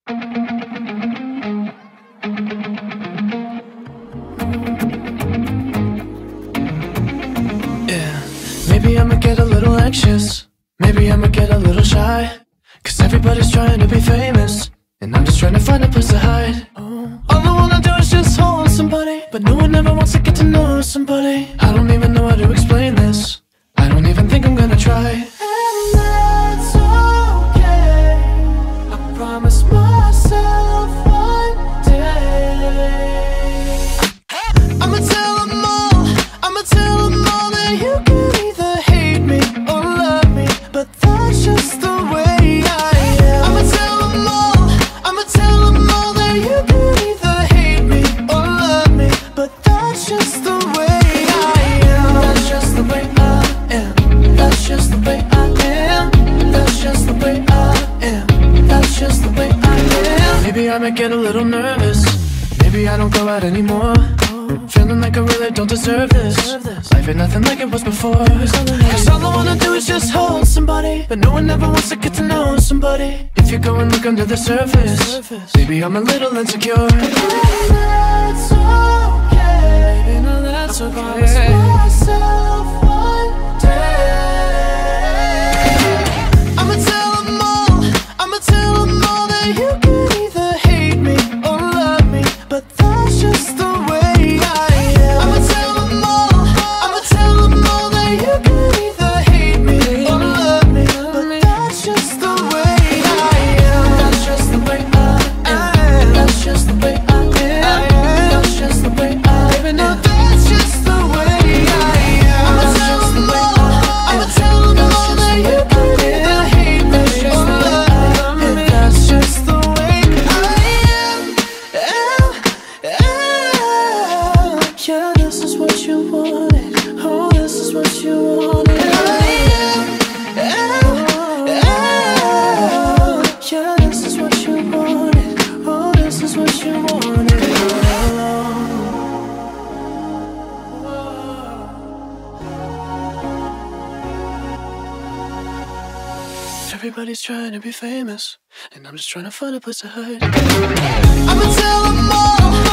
Yeah, maybe I'ma get a little anxious. Maybe I'ma get a little shy. Cause everybody's trying to be famous, and I'm just trying to find a place to hide. All I wanna do is just hold somebody, but no one ever wants to get to know somebody. I don't even know how to explain this. I don't even think I'm gonna try. And that's okay. I promise myself one day I'ma tell them all, I'ma tell them all that you can either hate me or love me, but that's just the way I am. I'ma tell them all, I'ma tell them all that you can either hate me or love me, but that's just the way I am. That's just the way I am. That's just the way I am. That's just the way I am. That's just the way I am. Maybe I might get a little nervous. Maybe I don't go out anymore. Feeling like I really don't deserve this. Life ain't nothing like it was before. Cause all I wanna do is just hold somebody, but no one ever wants to get to know somebody. If you go and look under the surface, maybe I'm a little insecure. And that's okay. Baby, no, that's okay. I promise myself one day I'ma tell them all, I'ma tell them all that you can either hate me or love me, but that's just the way I am. I'ma tell them all, I'ma tell them all that you can either hate me or love me, but that's just the way I am. That's just the way I am. That's just the way I am. That's just the way I am. Baby, no, that's just the way I am. I'ma tell them all, I'ma tell them all that you can either hate me or love me, that's just the way I am. Yeah, this is what you wanted. Oh, this is what you wanted. Yeah, this is what you wanted. Oh, this is what you wanted. Everybody's trying to be famous, and I'm just trying to find a place to hide. I'ma tell them all,